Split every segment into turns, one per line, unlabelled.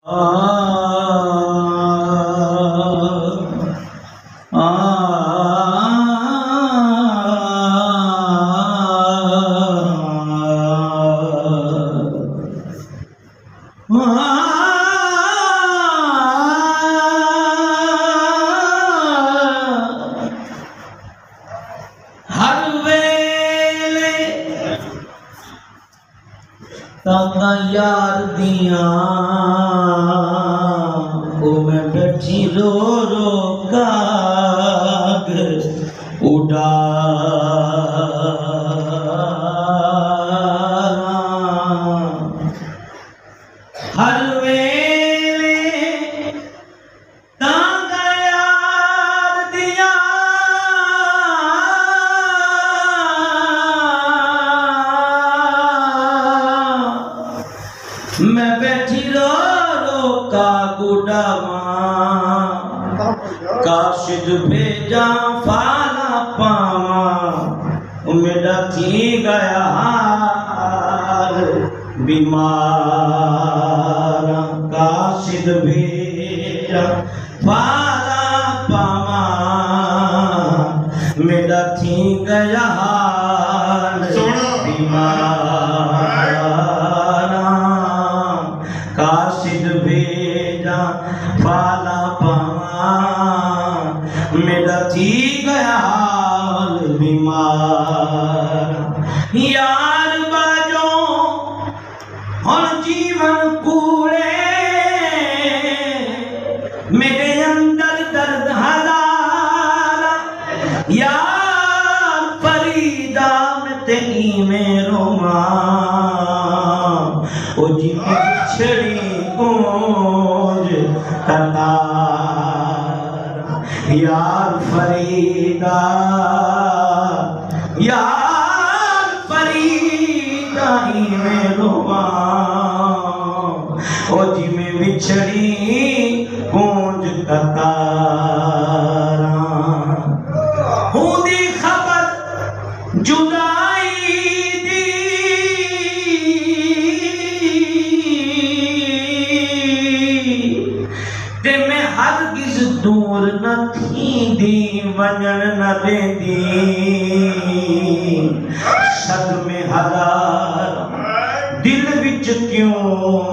तांगा यार दिया वो मैं बैठी रो रो काग उड़ा हर वेले तांगा यार दिया मैं बैठी रो रो का गुडावा काशिद भेजा फाला पावा मेरा थी गया हाल बीमार काशिद भेजा फाला पावा मेरा थी गया हाल बीमार काशिद भेजा फाला पावा मेरा थी गया हाल बीमार यार बाजो और जीवन कूड़े मेरे अंदर दर्द हजारा यार फरीदा में तेरी में रोमा ओ जी छड़ी गूंज कतार यार फरीदा ही में रोवा ओ जी में बिछड़ी गूंज कतार हुंदी खबर जुदाई दी ते मैं हरगिज़ दूर न थी दी वञण न देंदी सद में हजार दिल विच क्यों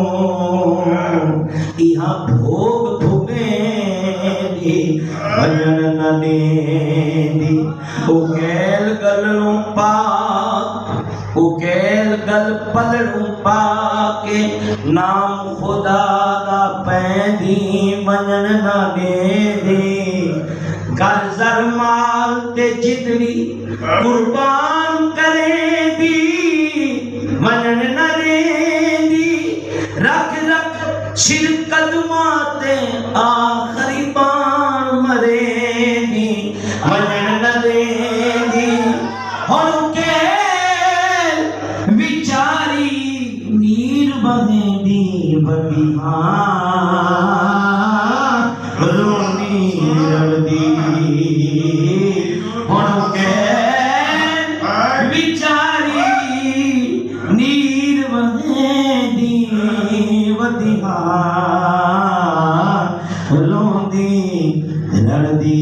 यहाँ भोग भुगेंदी वञण न देंदी उकेल गलू पाक उकेल गल पलड़ू पाके नाम खुदा दा पैंदी वञण न देंदी घर ज़र माल ते जितनी कुर्बान करेंदी वञण न देंदी रख रख सिर कदमां ते आखिरी बाण मरेंदी वञण न देंदी हुण केल विचारी नीर बहेंदी बड़ी रोनी रड़दी हुण केल विचारी नीर बहेंदी वदिहा रोंदी रड़दी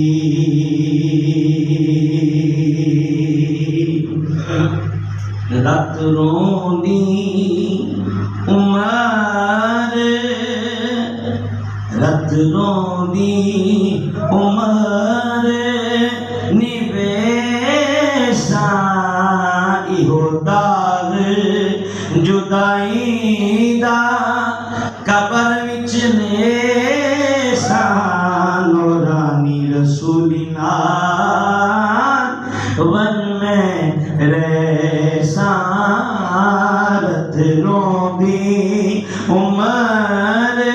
रत रोंदी उमर रत रोंदी उमर निवेशा इहो दाग जुदाई दा कबर विच नेसा नूरानी रसूलिना वन में रेसा रत रोंदी उमर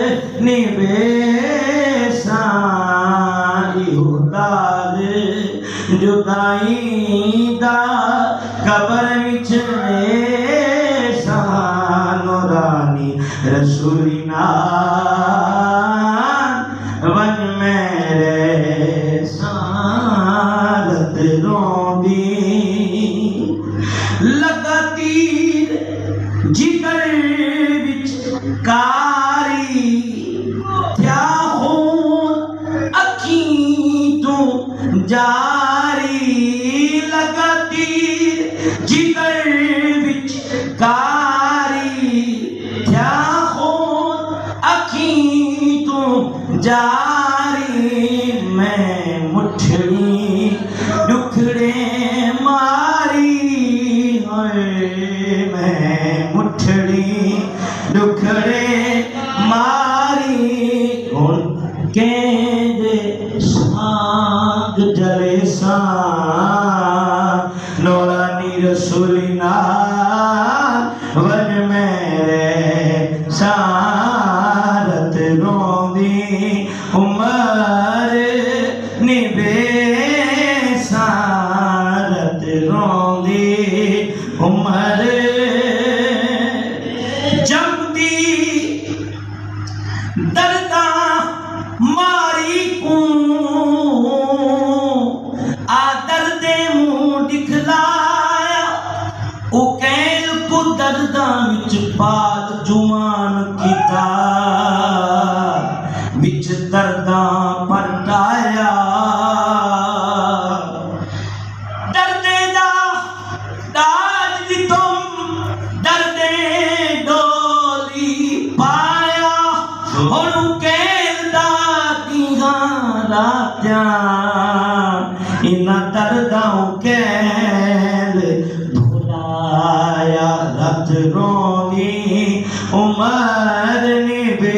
निवेशा इहो दाग जुदाई दा कबर विच नेसा नूरानी रसूलिना वन मेरे सारत रोंदी लगा तीर जिगर विच कारी जारी लगती जिगर विच कारी क्या खून अखी तू जारी मैं मुठड़ी दुखड़े मारी मैं मुठड़ी दुखड़े मारी के साग जले सा नौरानी रसूलिना वन मेरे सारत रोंदी उमर निबे सारत रोंदी उमर जमदी दर्दा मारी को आदर दे मुंह दिखलाया उकेल को दर्दा विच पात जुमान किता विच दर्दा परटाया दर्दे दा दाज दी तुम दर्दे डोली पाया हुण उकेल दा रात्या इना दर्दाओं कैल भुलाया रत रोनी उमर निबे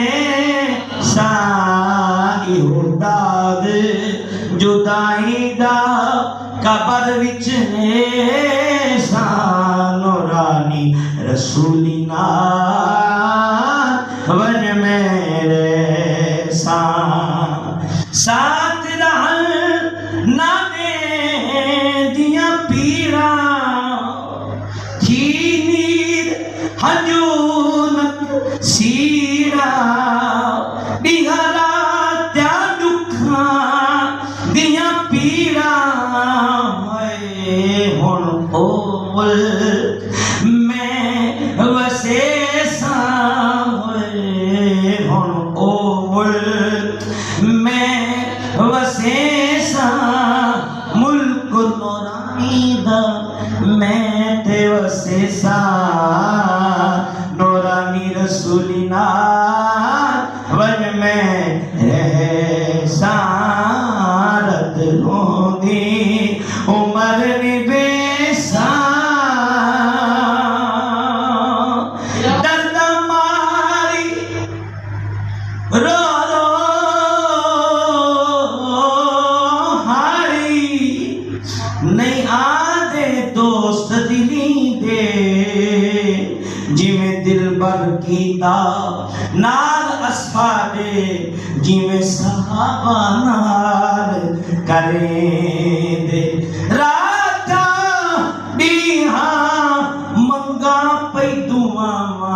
साई दाग जुदाई दा कबर विच ने सानोरानी रसूलिना वन मेरे साथ रहन ना दे दिया पीरा थी नीर हजूनक सीरा बिहरा त्या दुखा दिया पीरा हुण ओल मैं वसे सा हुण ओल मैं वसेसा मुल्क नौरानी दा मैं ते वसेसा नौरानी रसूलिना वन में रह सारत रोंदी उमर निबेसा दर्द मारी रो नहीं आदे दोस्त दिली दे जिमें दिल बर कीता नाल असफादे जिमें सहाबा नाल करे दे राता बिहा मंगा पई दुआ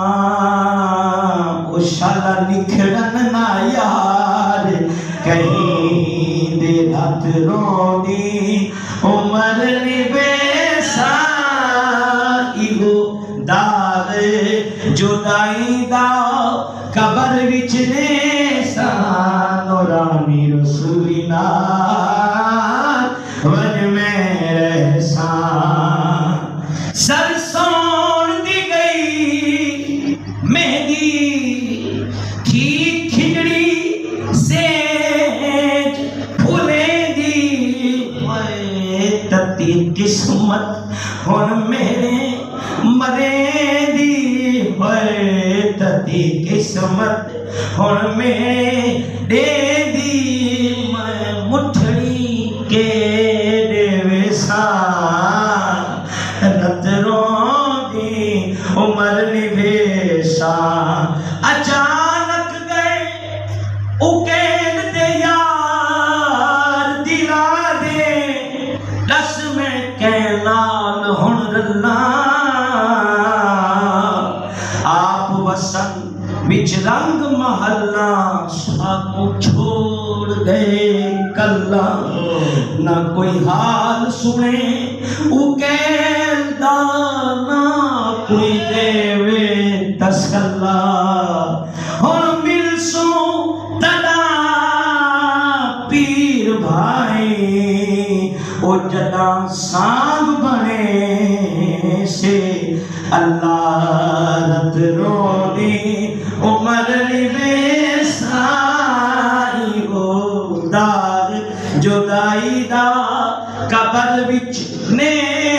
ओ शाला निखड़न ना यार कहीं दे रात रोंदी उमर निबेसा इगो दाग जुदाई दा कबर विच ने नौरानी रसूलिना वन में सा सरसों दी गई मेहंदी थी खिजड़ी से फूले तती किस्मत हुण मेरे मरे दी होए तती किस्मत हुण मेरे दे दी मैं मुठड़ी के देवे सा रत रोंदी उमर निभेसा अचानक गए उकेल दे यार दिला दे दस में कैनाल हुण रला आप वसन बिच रंग महला साको छोड़ गए कल्ला ना कोई हाल सुने उकेल दा ना कोई देवे तसल्ला हुण मिलसू तड़ा पीर भाई जदा सांग बने से अल्लाह रत रोदी उमर बेसाई हो दाग जुदाई दा कबर विच ने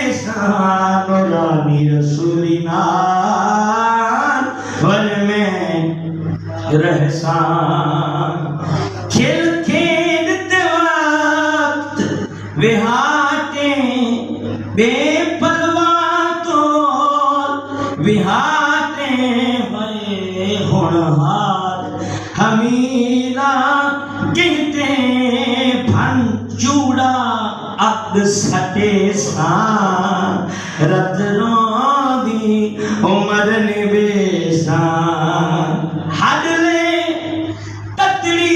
रानी रसूली नाल वर में रहसान खेल खेलते वक्त विहाटे बेपरवा तो विहाटे हुए होनहार हमीरा कहते भन चूड़ा अग सटे सान रत रोदी उमर निवेशान हडले ततड़ी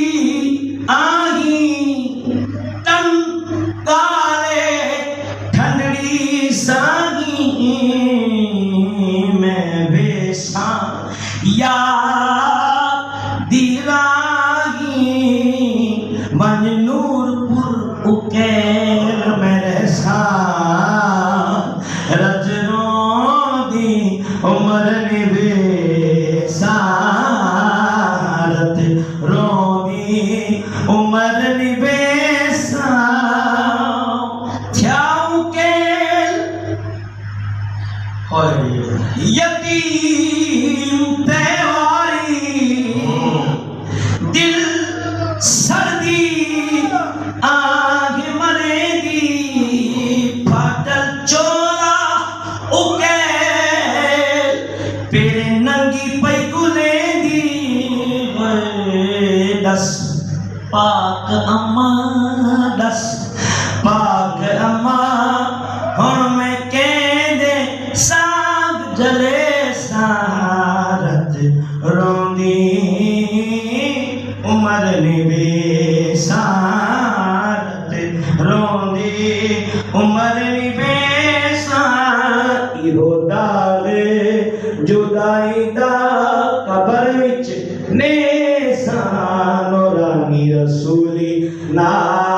आही तम काले ठंडड़ी सागी मैं बेसा या दिराही बन नूरपुर उकेल मेरे साथ रजनों दी उमर निवेशारत रोदी उमर निवेशा थ्याऊ केल यतीम तेवारी दिल सर्दी आग मरेगी फाटल चोला उकेल पेरे नंगी पई गुलेगी दस पाक अम्मा दस पाक अम्मा हुण मैं कहंदे साग जले सारत रोंदी उमर निवेशारत रोंदी उमर निवेशा इहो दाग जुदाई दा कबर विच ने सानो रानी रसूली ना